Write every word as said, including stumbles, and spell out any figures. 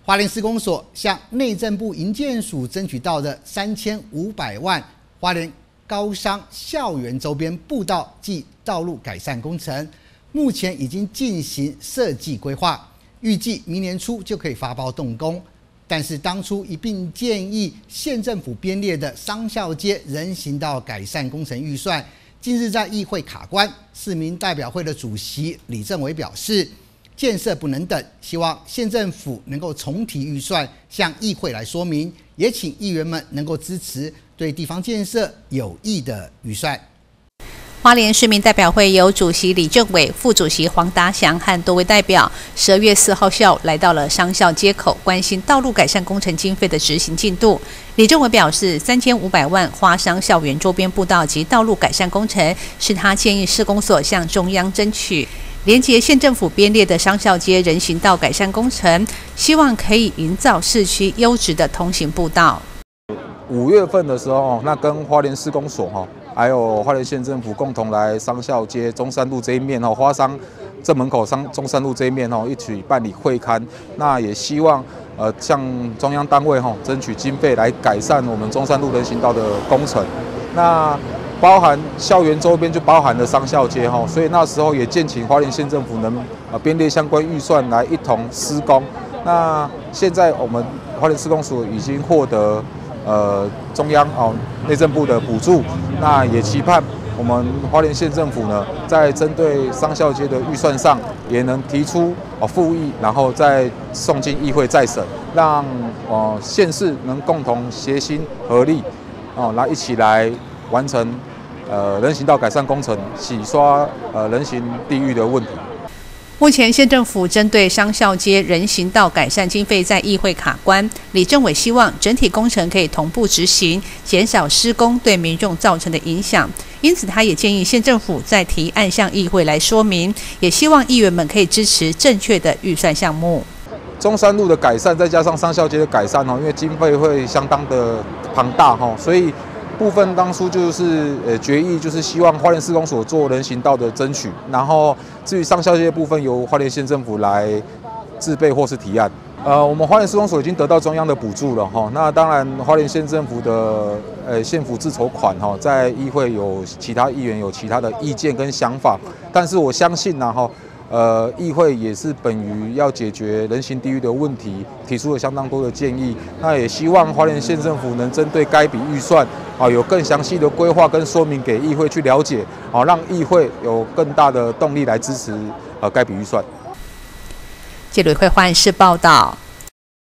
花莲市公所向内政部营建署争取到的三千五百万花莲高商校园周边步道及道路改善工程，目前已经进行设计规划，预计明年初就可以发包动工。但是当初一并建议县政府编列的商校街人行道改善工程预算，近日在议会卡关。市民代表会的主席李正伟表示，建设不能等，希望县政府能够重提预算，向议会来说明，也请议员们能够支持对地方建设有益的预算。 花莲市民代表会由主席李正伟、副主席黄达祥和多位代表，十二月四号下午来到了商校街口，关心道路改善工程经费的执行进度。李正伟表示，三千五百万花商校园周边步道及道路改善工程，是他建议市公所向中央争取，连结县政府编列的商校街人行道改善工程，希望可以营造市区优质的通行步道。 五月份的时候，那跟花莲市公所哈，还有花莲县政府共同来商校街中山路这一面哈，花商正门口商中山路这一面哈，一起办理会勘。那也希望呃向中央单位哈争取经费来改善我们中山路人行道的工程。那包含校园周边就包含了商校街哈，所以那时候也建请花莲县政府能呃编列相关预算来一同施工。那现在我们花莲市公所已经获得呃中央哦内政部的补助，那也期盼我们花莲县政府呢，在针对商校街的预算上，也能提出哦复议，然后再送进议会再审，让呃县市能共同协心合力哦，来一起来完成呃人行道改善工程，洗刷呃人行地域的问题。 目前县政府针对商校街人行道改善经费在议会卡关，李正伟希望整体工程可以同步执行，减少施工对民众造成的影响。因此，他也建议县政府在提案向议会来说明，也希望议员们可以支持正确的预算项目。 中山路的改善，再加上商校街的改善哦，因为经费会相当的庞大哈，所以部分当初就是呃决议，就是希望花莲市公所做人行道的争取，然后至于商校街的部分，由花莲县政府来制备或是提案。呃，我们花莲市公所已经得到中央的补助了哈，那当然花莲县政府的呃县府自筹款哈，在议会有其他议员有其他的意见跟想法，但是我相信呢哈。呃，议会也是本于要解决人行地域的问题，提出了相当多的建议。那也希望花莲县政府能针对该笔预算啊，有更详细的规划跟说明给议会去了解，啊，让议会有更大的动力来支持呃该笔预算。 记者会换视报道。